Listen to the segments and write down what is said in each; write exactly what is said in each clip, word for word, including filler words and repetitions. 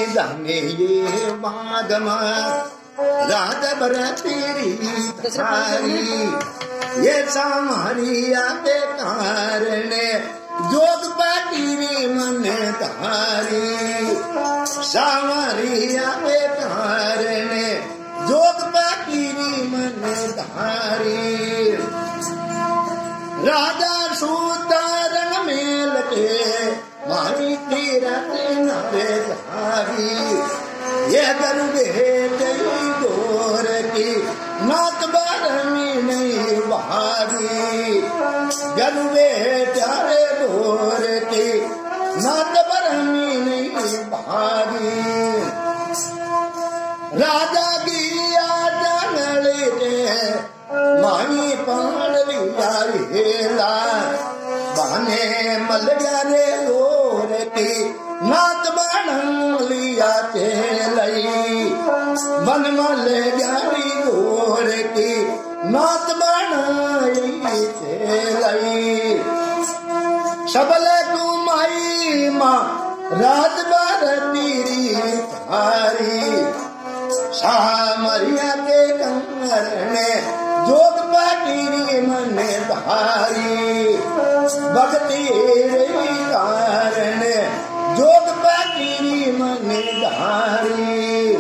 जाने ये बागमा रात भर तेरी थारी ये सामरिया के कारण जोग पाटीरी मन धारी सामरिया के कारण जोग पाटीरी मन धारी राजा सूतारण मेल के मानी तीरथ नरे धारी ये गरुड़े गई गोर की नात बारमी नहीं बहारी गरुड़े चारे गोर की नात बारमी नहीं बहारी राजा गिरिया जंगल के माही पान लिया हेला बने मल गया रे गोर की नात बन लिया चेलई मन मल गया गोर की नात बनाई चेलई सबल कुमाई माँ रात बार तीरी थारी सामरिया के कंगरने जोग पाटीरी मन धारी भक्ति कारण जोग पाटीरी मन धारी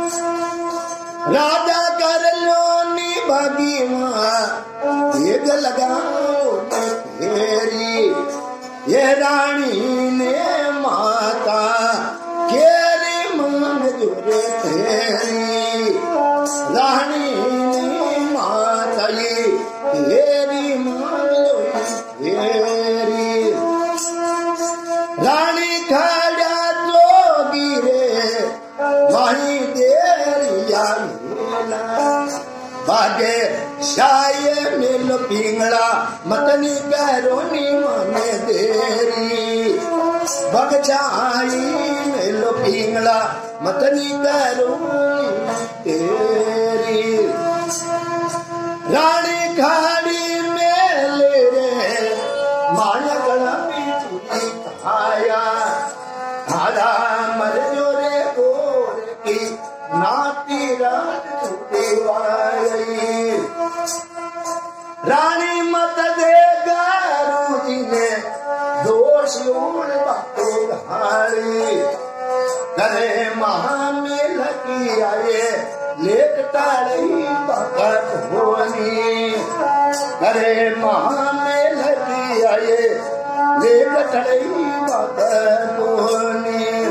राजा कर लो निभागी माँ एक लगाओ फेरी ये रानी ने माता केरी मन जुरे तेरी रानी ने माता ये केरी मन तेरी रानी खड़ा जोगी रे वहीं देरिया बागे शाये मिल पिंगला मतनी करोनी माने देरी बगचाई मिल पिंगला मतनी करोनी तेरी रानी खाड़ी मेल रे मानगला पीछी खाया खादा मर जो रे गोर की नाती रात रानी मत दे गारू जी ने दोष बातों घाड़ी करे महामेल की आए लेट टाड़ी भगत होनी करे महामेल की आए लेट टाड़ी भगत होनी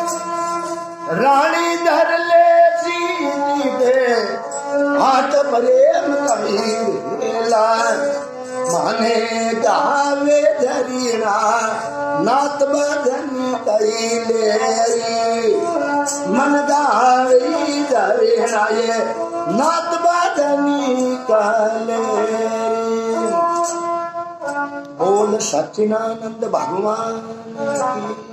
रानी धर ले सीधी पे हाथ प्रेम कमीला माने गावे धरीना नात बदनी कैलेरी मन गावी धरीना ये नात बदनी कैलेरी बोल सच्चिदानंद भगवान की